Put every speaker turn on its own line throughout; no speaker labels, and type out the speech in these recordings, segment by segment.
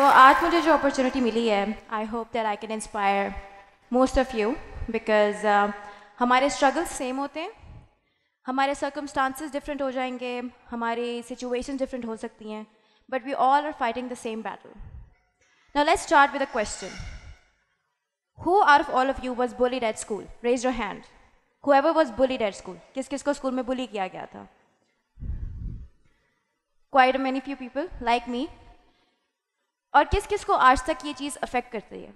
आज मुझे जो अपॉर्चुनिटी मिली है, I hope that I can inspire most of you because हमारे स्ट्रगल्स सेम होते हैं, हमारे सर्कमस्टांसेस डिफरेंट हो जाएंगे, हमारी सिचुएशन डिफरेंट हो सकती हैं, but we all are fighting the same battle. Now let's start with a question. Who out of all of you was bullied at school? Raise your hand. Whoever was bullied at school. किस किस को school में बुली किया गया था? Quite many few people like me. और किस किस को आज तक ये चीज़ अफेक्ट करती है?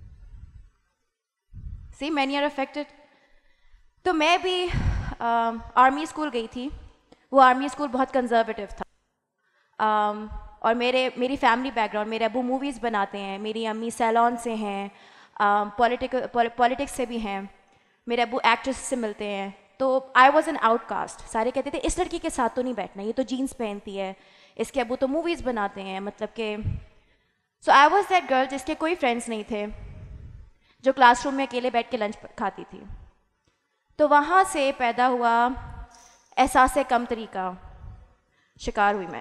See, many are affected. तो मैं भी आर्मी स्कूल गई थी. वो आर्मी स्कूल बहुत कंजर्वेटिव था. और मेरी फैमिली बैकग्राउंड, मेरे अबू मूवीज़ बनाते हैं, मेरी अम्मी सैलॉन से हैं, पॉलिटिक्स से भी हैं, मेरे अबू एक्ट्रेस से मिलते हैं. तो आई वॉज एन आउटकास्ट. सारे कहते थे इस लड़की के साथ तो नहीं बैठना, ये तो जीन्स पहनती है, इसके अबू तो मूवीज़ बनाते हैं, मतलब कि so I was that girl जिसके कोई फ्रेंड्स नहीं थे, जो क्लासरूम में अकेले बैठ के लंच खाती थी. तो वहाँ से पैदा हुआ एहसास कमतरी का शिकार हुई मैं.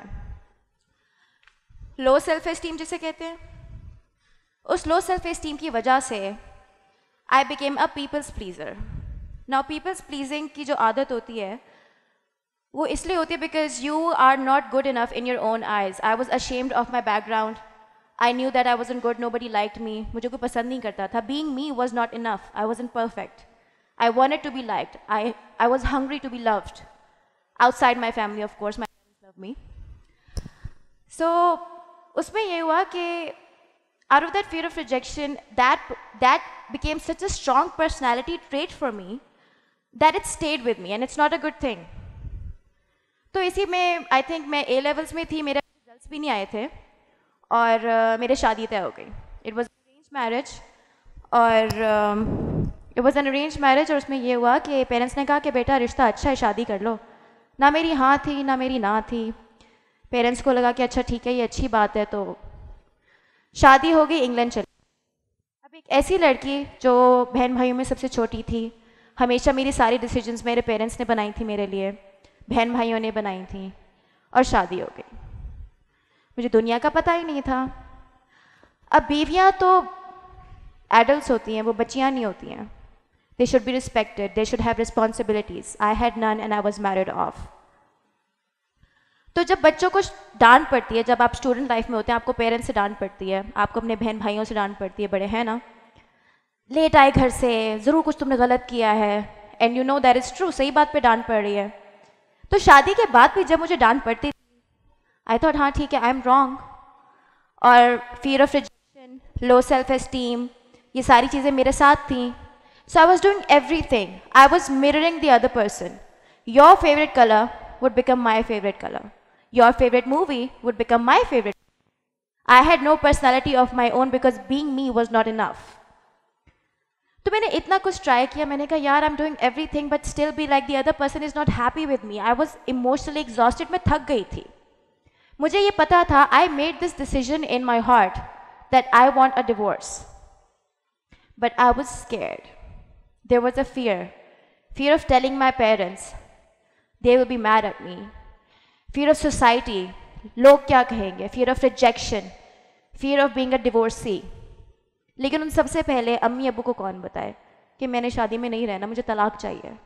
लो सेल्फ एस्टीम जिसे कहते हैं, उस लो सेल्फ एस्टीम की वजह से I became a people's pleaser. Now people's pleasing की जो आदत होती है वो इसलिए होती है because you are not good enough in your own eyes. I was ashamed of my background. I knew that I wasn't good, nobody liked me, मुझे कोई पसंद नहीं करता था. Being me was not enough, I wasn't perfect. I wanted to be liked, I was hungry to be loved outside my family. Of course my parents love me. So उसमें ये हुआ कि out of that fear of rejection, that became such a strong personality trait for me that it stayed with me and it's not a good thing. तो इसी में I think मैं A levels में थी, मेरे रिजल्ट्स भी नहीं आए थे और मेरे शादी तय हो गई. It was an arranged marriage और it was an arranged marriage और उसमें ये हुआ कि पेरेंट्स ने कहा कि बेटा रिश्ता अच्छा है, शादी कर लो. ना मेरी हाँ थी ना मेरी ना थी. पेरेंट्स को लगा कि अच्छा ठीक है, ये अच्छी बात है, तो शादी हो गई, इंग्लैंड चली. अब एक ऐसी लड़की जो बहन भाइयों में सबसे छोटी थी, हमेशा मेरी सारी डिसीजंस मेरे पेरेंट्स ने बनाई थी मेरे लिए, बहन भाइयों ने बनाई थी, और शादी हो गई. मुझे दुनिया का पता ही नहीं था. अब बीवियां तो एडल्ट्स होती हैं, वो बच्चियां नहीं होती हैं. They should be respected, they should have responsibilities. I had none and I was married off. तो जब बच्चों को डांट पड़ती है, जब आप स्टूडेंट लाइफ में होते हैं, आपको पेरेंट्स से डांट पड़ती है, आपको अपने बहन भाइयों से डांट पड़ती है, बड़े हैं ना, लेट आए घर से, ज़रूर कुछ तुमने गलत किया है, and you know that is true, सही बात पे डांट पड़ रही है. तो शादी के बाद भी जब मुझे डांट पड़ती थी, आई थॉट हाँ ठीक है, आई एम रॉन्ग. और fear of rejection, low self esteem, ये सारी चीज़ें मेरे साथ थी. So I was doing everything, I was mirroring the other person. Your favourite colour would become my favorite color. Your favorite movie would become my favorite. I had no personality of my own because being me was not enough. तो मैंने इतना कुछ try किया, मैंने कहा यार I'm doing everything but still be like the other person is not happy with me. I was emotionally exhausted. मैं थक गई थी. मुझे ये पता था, I made this decision in my heart that I want a divorce. But I was scared. There was a fear of telling my parents. They will be mad at me. Fear of society. लोग क्या कहेंगे? Fear of rejection. Fear of being a divorcee. लेकिन उन सबसे पहले अम्मी अब्बू को कौन बताए कि मैंने शादी में नहीं रहना, मुझे तलाक चाहिए.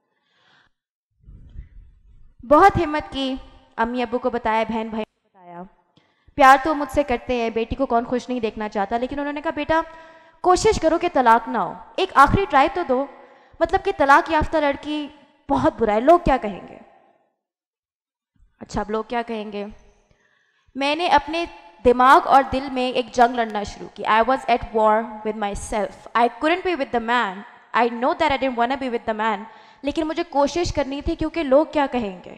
बहुत हिम्मत की, अम्मी अब्बू को बताया, बहन भाई को बताया. प्यार तो मुझसे करते हैं, बेटी को कौन खुश नहीं देखना चाहता, लेकिन उन्होंने कहा बेटा कोशिश करो कि तलाक ना हो, एक आखिरी ट्राई तो दो. मतलब कि तलाक याफ्ता लड़की बहुत बुरा है, लोग क्या कहेंगे. अच्छा, अब लोग क्या कहेंगे. मैंने अपने दिमाग और दिल में एक जंग लड़ना शुरू की. I was at war with myself. I couldn't be with the man. I know that I didn't want to be with the man, लेकिन मुझे कोशिश करनी थी क्योंकि लोग क्या कहेंगे.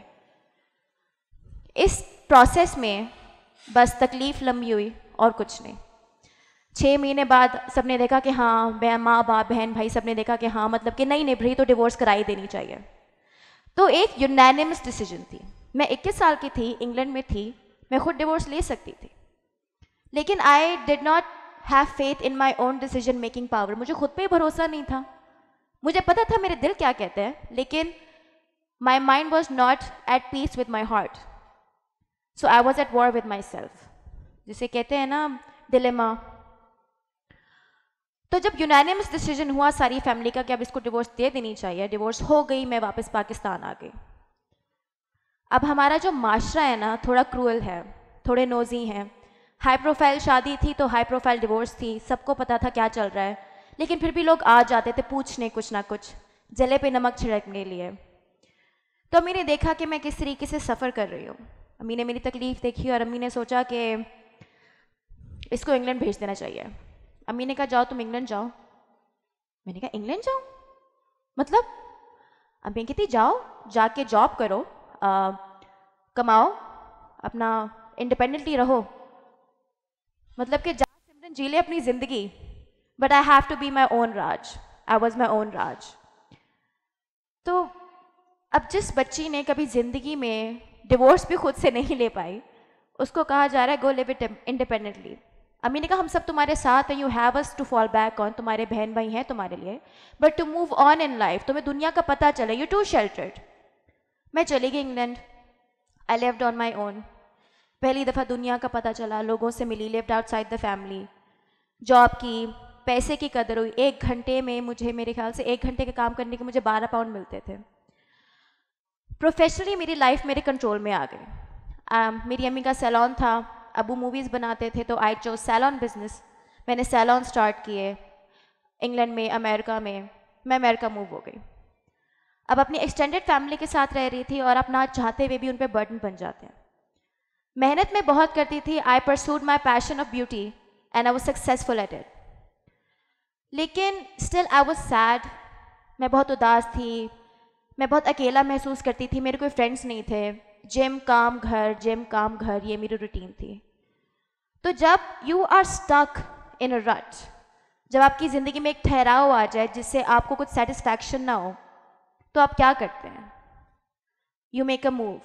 इस प्रोसेस में बस तकलीफ लंबी हुई और कुछ नहीं. 6 महीने बाद सबने देखा कि हाँ, माँ बाप बहन भाई सबने देखा कि हाँ, मतलब कि नहीं निभ रही तो डिवोर्स कराई देनी चाहिए. तो एक यूनानिमस डिसीजन थी. मैं 21 साल की थी, इंग्लैंड में थी, मैं खुद डिवोर्स ले सकती थी, लेकिन I did not have faith in my own decision making power. मुझे खुद पे ही भरोसा नहीं था. मुझे पता था मेरे दिल क्या कहते हैं, लेकिन my mind was not at peace with my heart. So I was at war with myself. जिसे कहते हैं ना डिलेमा। तो जब यूनानिमस डिसीजन हुआ सारी फैमिली का कि अब इसको डिवोर्स दे देनी चाहिए, डिवोर्स हो गई, मैं वापस पाकिस्तान आ गई। अब हमारा जो माशरा है ना थोड़ा क्रूअल है, थोड़े नोजी हैं। हाई प्रोफाइल शादी थी तो हाई प्रोफाइल डिवोर्स थी, सबको पता था क्या चल रहा है, लेकिन फिर भी लोग आ जाते थे पूछने कुछ ना कुछ, जले पे नमक छिड़कने के लिए। तो अम्मी ने देखा कि मैं किस तरीके से सफ़र कर रही हूँ, अम्मी ने मेरी तकलीफ़ देखी और अम्मी ने सोचा कि इसको इंग्लैंड भेज देना चाहिए। अम्मी ने कहा जाओ तुम इंग्लैंड जाओ। मैंने कहा इंग्लैंड जाओ मतलब? अम्मी कहती जाओ, जाके जॉब करो, कमाओ, अपना इंडिपेंडेंटली रहो, मतलब कि जा सिमरन जी ले अपनी ज़िंदगी, but I have to be my own राज। आई वॉज माई ओन राज। तो अब जिस बच्ची ने कभी ज़िंदगी में डिवोर्स भी खुद से नहीं ले पाई, उसको कहा जा रहा है गो लिव इट इंडिपेंडेंटली। अम्मी ने कहा हम सब तुम्हारे साथ हैं, you have us to fall back on, तुम्हारे बहन भाई हैं तुम्हारे लिए, but to move on in life, तुम्हें दुनिया का पता चले, यू टू शेल्टर्ड। मैं चली गई England, I lived on my own. पहली दफ़ा दुनिया का पता चला, लोगों से मिली, lived outside the family, job की, पैसे की कदर हुई। 1 घंटे में मुझे, मेरे ख्याल से 1 घंटे के काम करने के मुझे 12 पाउंड मिलते थे। प्रोफेशनली मेरी लाइफ मेरे कंट्रोल में आ गई। मेरी अम्मी का सैलॉन था, अबू मूवीज़ बनाते थे, तो आई चोज सैलॉन बिजनेस। मैंने सैलॉन स्टार्ट किए इंग्लैंड में, अमेरिका में। मैं अमेरिका मूव हो गई। अब अपनी एक्सटेंडेड फैमिली के साथ रह रही थी और अपना चाहते हुए भी उन पर बर्डन बन जाते हैं। मेहनत में बहुत करती थी। I pursued my passion of beauty and I was successful at it, लेकिन स्टिल आई वॉज सैड। मैं बहुत उदास थी, मैं बहुत अकेला महसूस करती थी, मेरे कोई फ्रेंड्स नहीं थे। जिम काम घर, जिम काम घर, ये मेरी रूटीन थी। तो जब you are stuck in a rut, जब आपकी ज़िंदगी में एक ठहराव आ जाए जिससे आपको कुछ सेटिस्फैक्शन ना हो, तो आप क्या करते हैं? You make a move.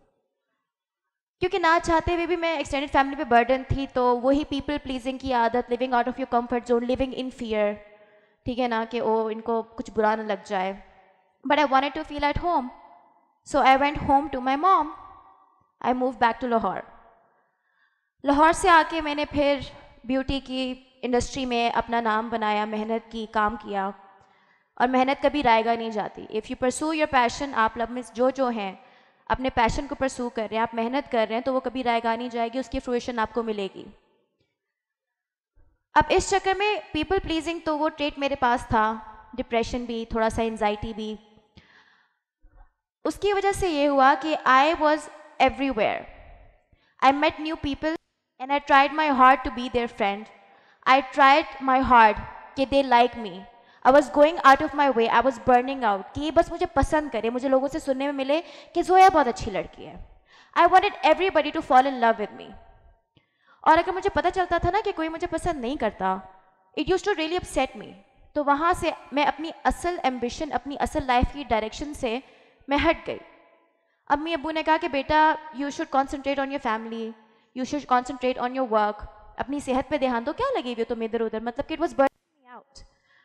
क्योंकि ना चाहते हुए भी मैं एक्सटेंडेड फैमिली पे बर्डन थी, तो वही पीपल प्लीजिंग की आदत, living out of your comfort zone, living in fear, ठीक है ना, कि ओ इनको कुछ बुरा ना लग जाए। But I wanted to feel at home, so I went home to my mom. I move back to Lahore. Lahore से आके मैंने फिर ब्यूटी की इंडस्ट्री में अपना नाम बनाया, मेहनत की, काम किया। और मेहनत कभी रायगा नहीं जाती। If you pursue your passion, आप लब में जो हैं अपने पैशन को परसू कर रहे हैं, आप मेहनत कर रहे हैं, तो वो कभी रायगा नहीं जाएगी, उसकी फ्रूइशन आपको मिलेगी। अब इस चक्कर में पीपल प्लीजिंग, तो वो ट्रेट मेरे पास था, डिप्रेशन भी, थोड़ा सा एंजाइटी भी। उसकी वजह से ये हुआ कि I was everywhere. I met new people and I tried my hard to be their friend. I tried my hard कि they like me. I was going out of my way, I was burning out कि ये बस मुझे पसंद करे, मुझे लोगों से सुनने में मिले कि जोया बहुत अच्छी लड़की है। I wanted everybody to fall in love with me. और अगर मुझे पता चलता था ना कि कोई मुझे पसंद नहीं करता, it use to really upset me. तो वहाँ से मैं अपनी असल एम्बिशन, अपनी असल लाइफ की डायरेक्शन से मैं हट गई। अम्मी अब्बू ने कहा कि बेटा you should concentrate on your family, you should concentrate on your work, अपनी सेहत पे ध्यान दो, क्या लगी हुई हो तुम इधर उधर, मतलब कि it was burning me out.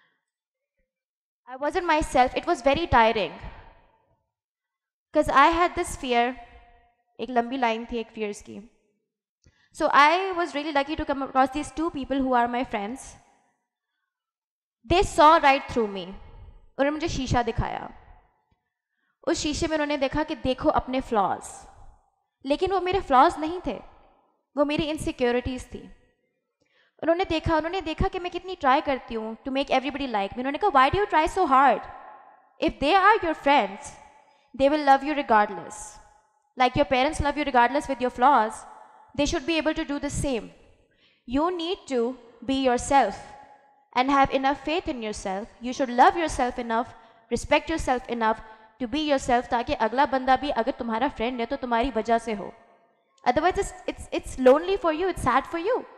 I wasn't myself. It was very tiring because I had this fear. एक लंबी लाइन थी एक fears की. So I was really lucky to come across these 2 people who are my friends. They saw right through me. उन्होंने मुझे शीशा दिखाया। उस शीशे में उन्होंने देखा कि देखो अपने flaws, लेकिन वो मेरे flaws नहीं थे, वो मेरी insecurities थी। उन्होंने देखा कि मैं कितनी ट्राई करती हूँ to make everybody like me. उन्होंने कहा why do you try so hard? If they are your friends, they will love you regardless. Like your parents love you regardless with your flaws, they should be able to do the same. You need to be yourself and have enough faith in yourself. You should love yourself enough, respect yourself enough to be your self, ताकि अगला बंदा भी अगर तुम्हारा friend है तो तुम्हारी वजह से हो। Otherwise it's lonely for you, it's sad for you.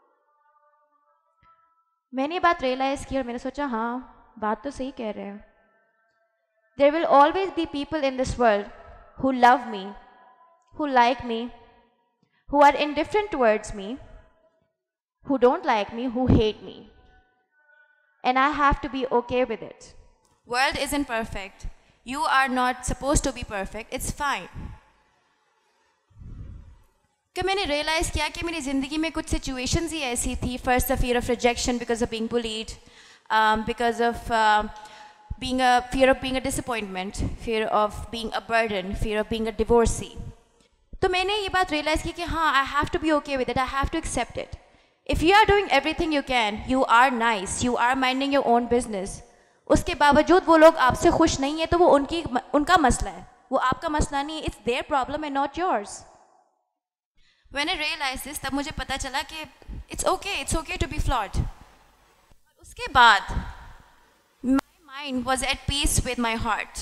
मैंने ये बात रियलाइज़ की और मैंने सोचा हाँ बात तो सही कह रहे हैं। There will always be people in this world who love me, who like me, who are indifferent towards me, who don't like me, who hate me, and I have to be okay with it. World isn't perfect, you are not suppose to be perfect, it's fine. कि मैंने realise किया कि मेरी ज़िंदगी में कुछ situations ही ऐसी थी. First the fear of rejection because of being bullied, because of being a fear of being a disappointment, fear of being a burden, fear of being a divorcee. तो मैंने ये बात रियलाइज़ की कि हाँ, I have to be okay with it, I have to accept it. If you are doing everything you can, you are nice, you are minding your own business, उसके बावजूद वो लोग आपसे खुश नहीं है तो वो उनका मसला है, वो आपका मसला नहीं है. It's their problem and not yours. When I realized this, तब मुझे पता चला कि it's okay to be flawed. उसके बाद mind was at peace with my heart.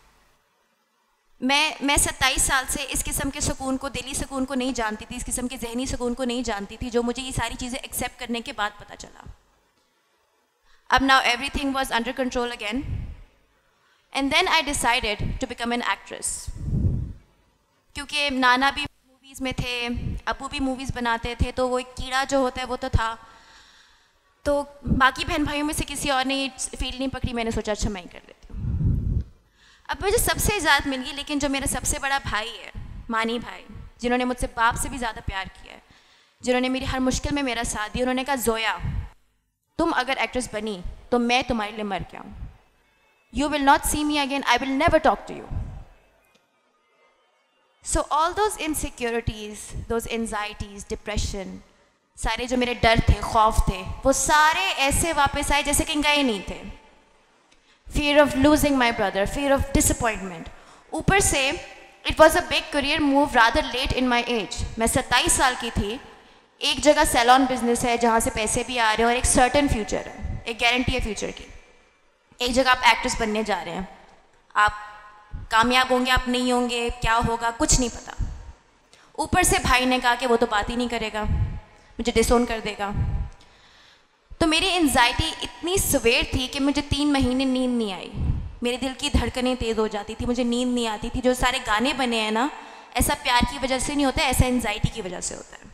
मैं 27 साल से इस किस्म के सुकून को, दिली सुकून को नहीं जानती थी, इस किस्म के जहनी सुकून को नहीं जानती थी, जो मुझे ये सारी चीज़ें एक्सेप्ट करने के बाद पता चला. अब now everything was under control again. And then I decided to become an actress. क्योंकि नाना भी मूवीज़ में थे, अबू भी मूवीज़ बनाते थे, तो वो एक कीड़ा जो होता है वो तो था. तो बाकी बहन भाइयों में से किसी और ने फील्ड नहीं पकड़ी, मैंने सोचा अच्छा मैं ही कर लेती हूँ. अब मुझे सबसे इजाज़त मिल गई, लेकिन जो मेरा सबसे बड़ा भाई है, मानी भाई, जिन्होंने मुझसे बाप से भी ज़्यादा प्यार किया है, जिन्होंने मेरी हर मुश्किल में मेरा साथ दिया, उन्होंने कहा जोया तुम अगर एक्ट्रेस बनी तो मैं तुम्हारे लिए मर के आऊँ. You will not see me again, I will never talk to you. So all those insecurities, those anxieties, depression, सारे जो मेरे डर थे, खौफ थे, वो सारे ऐसे वापस आए जैसे कि गए नहीं थे. Fear of losing my brother, fear of disappointment. ऊपर से it was a big career move rather late in my age. मैं 27 साल की थी. एक जगह सैलॉन बिजनेस है जहाँ से पैसे भी आ रहे हैं और एक सर्टन फ्यूचर है, एक गारंटी है फ्यूचर की. एक जगह आप एक्ट्रेस बनने जा रहे हैं, आप कामयाब होंगे, आप नहीं होंगे, क्या होगा कुछ नहीं पता. ऊपर से भाई ने कहा कि वो तो बात ही नहीं करेगा, मुझे डिसोन कर देगा. तो मेरी एंजाइटी इतनी सवेर थी कि मुझे 3 महीने नींद नहीं आई. मेरे दिल की धड़कनें तेज़ हो जाती थी, मुझे नींद नहीं आती थी. जो सारे गाने बने हैं ना, ऐसा प्यार की वजह से नहीं होता है, ऐसा एंजाइटी की वजह से होता है.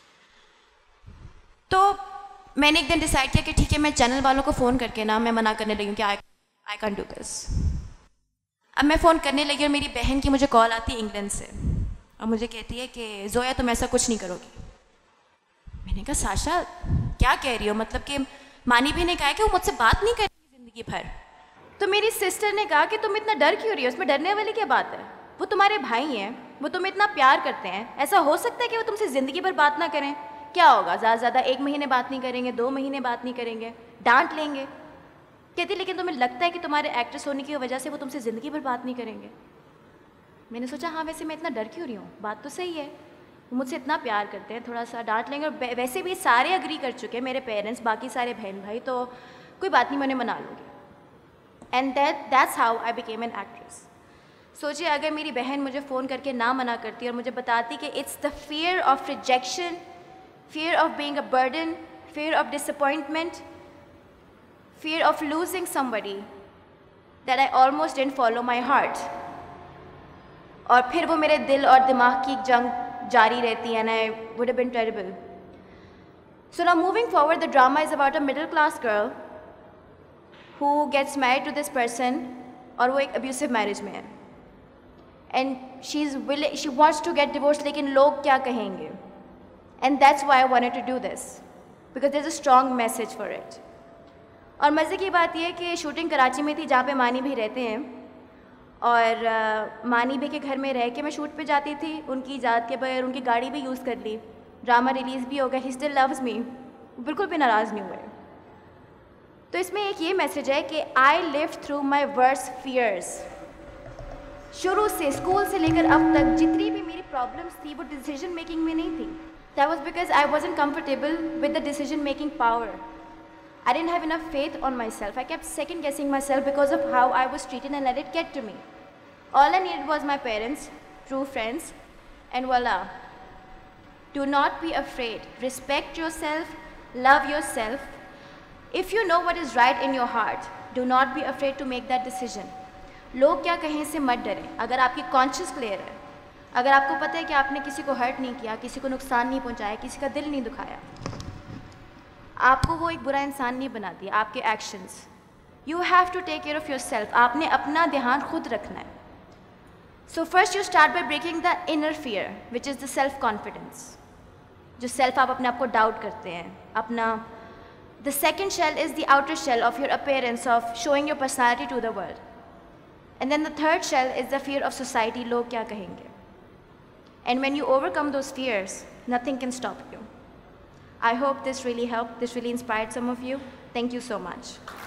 तो मैंने एक दिन डिसाइड किया कि ठीक है, मैं चैनल वालों को फ़ोन करके ना मैं मना करने लगी कि आई कैन डू दिस. अब मैं फ़ोन करने लगी और मेरी बहन की मुझे कॉल आती है इंग्लैंड से और मुझे कहती है कि जोया तुम ऐसा कुछ नहीं करोगी. मैंने कहा साशा क्या कह रही हो, मतलब कि मानी भी ने कहा कि वो मुझसे बात नहीं करेगी ज़िंदगी भर. तो मेरी सिस्टर ने कहा कि तुम इतना डर क्यों रही हो, उसमें डरने वाली क्या बात है, वो तुम्हारे भाई हैं, वो तुम्हें इतना प्यार करते हैं, ऐसा हो सकता है कि वो तुमसे ज़िंदगी भर बात ना करें. क्या होगा, ज़्यादा से ज़्यादा 1 महीने बात नहीं करेंगे, 2 महीने बात नहीं करेंगे, डांट लेंगे. कहती लेकिन तुम्हें लगता है कि तुम्हारे एक्ट्रेस होने की वजह से वो तुमसे ज़िंदगी भर बात नहीं करेंगे. मैंने सोचा हाँ वैसे मैं इतना डर क्यों रही हूँ, बात तो सही है, वो मुझसे इतना प्यार करते हैं, थोड़ा सा डांट लेंगे. और वैसे भी सारे अग्री कर चुके हैं, मेरे पेरेंट्स, बाकी सारे बहन भाई, तो कोई बात नहीं, मैं उन्हें मना लूँगी. And that's how I became an actress. सोचिए अगर मेरी बहन मुझे फ़ोन करके ना मना करती और मुझे बताती कि it's the fear of rejection, fear of being a burden, fear of disappointment, fear of losing somebody, that I almost didn't follow my heart. और फिर वो मेरे दिल और दिमाग की जंग जारी रहती है, and I would have been terrible. So now moving forward, the drama is about a middle class girl who gets married to this person, और वो एक abusive marriage में है, and she wants to get divorced, लेकिन लोग क्या कहेंगे. And that's why I wanted to do this, because there's a strong message for it. और मज़े की बात यह है कि शूटिंग कराची में थी जहाँ पे मानी भी रहते हैं, और मानी भी के घर में रह के मैं शूट पे जाती थी उनकी इजाज़त के बगैर. उनकी गाड़ी भी यूज़ कर ली, ड्रामा रिलीज़ भी हो गया. ही स्टिल लव्स मी, बिल्कुल भी नाराज़ नहीं हुए. तो इसमें एक ये मैसेज है कि I live through my worst fears. शुरू से, स्कूल से लेकर अब तक जितनी भी मेरी प्रॉब्लम्स थी वो डिसीजन मेकिंग में नहीं थी. That was because I wasn't comfortable with the decision-making power. I didn't have enough faith on myself. I kept second-guessing myself because of how I was treated and let it get to me. All I needed was my parents, true friends, and voila. Do not be afraid. Respect yourself, love yourself. If you know what is right in your heart, do not be afraid to make that decision. लोग क्या कहें से मत डरें. अगर आपकी conscience clear है, अगर आपको पता है कि आपने किसी को हर्ट नहीं किया, किसी को नुकसान नहीं पहुंचाया, किसी का दिल नहीं दुखाया, आपको वो एक बुरा इंसान नहीं बना दिया. आपके actions, you have to take care of yourself. आपने अपना ध्यान खुद रखना है. So first you start by breaking the inner fear, which is the self-confidence. जो self आप अपने आप को doubt करते हैं, अपना. The second shell is the outer shell of your appearance, of showing your personality to the world. And then the third shell is the fear of society, लोग क्या कहेंगे. And when you overcome those fears, nothing can stop you. I hope this really helped, this really inspired some of you. Thank you so much.